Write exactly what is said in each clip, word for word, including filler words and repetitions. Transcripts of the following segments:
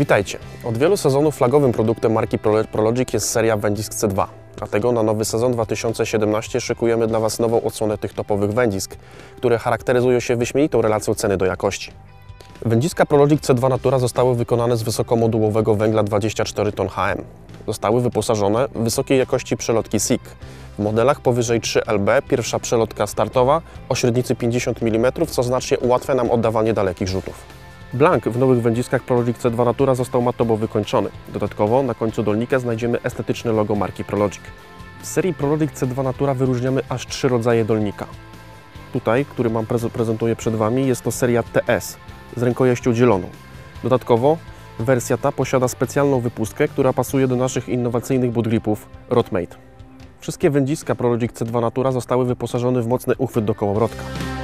Witajcie! Od wielu sezonów flagowym produktem marki Prologic jest seria Wędzisk C dwa. Dlatego na nowy sezon dwa tysiące siedemnasty szykujemy dla Was nową odsłonę tych topowych wędzisk, które charakteryzują się wyśmienitą relacją ceny do jakości. Wędziska Prologic C dwa Natura zostały wykonane z wysokomodułowego węgla dwadzieścia cztery ton H M. Zostały wyposażone w wysokiej jakości przelotki S I G. W modelach powyżej trzy L B pierwsza przelotka startowa o średnicy pięćdziesiąt milimetrów, co znacznie ułatwia nam oddawanie dalekich rzutów. Blank w nowych wędziskach Prologic C dwa Natura został matowo wykończony. Dodatkowo na końcu dolnika znajdziemy estetyczne logo marki Prologic. W serii Prologic C dwa Natura wyróżniamy aż trzy rodzaje dolnika. Tutaj, który mam prezentuję przed Wami, jest to seria T S z rękojeścią dzieloną. Dodatkowo wersja ta posiada specjalną wypustkę, która pasuje do naszych innowacyjnych bootgripów Roadmate. Wszystkie wędziska Prologic C dwa Natura zostały wyposażone w mocny uchwyt do kołowrotka.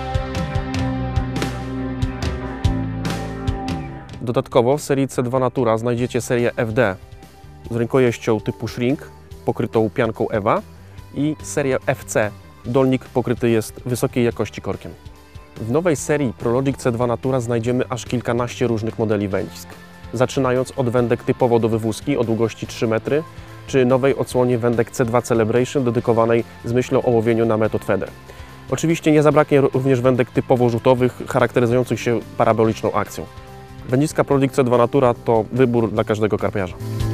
Dodatkowo w serii C dwa Natura znajdziecie serię F D z rękojeścią typu Shrink pokrytą pianką Eva i serię F C. Dolnik pokryty jest wysokiej jakości korkiem. W nowej serii Prologic C dwa Natura znajdziemy aż kilkanaście różnych modeli wędzisk. Zaczynając od wędek typowo do wywózki o długości trzy metry, czy nowej odsłonie wędek C dwa Celebration dedykowanej z myślą o łowieniu na method feeder. Oczywiście nie zabraknie również wędek typowo rzutowych, charakteryzujących się paraboliczną akcją. Wędziska Prologic C dwa Natura to wybór dla każdego karpiarza.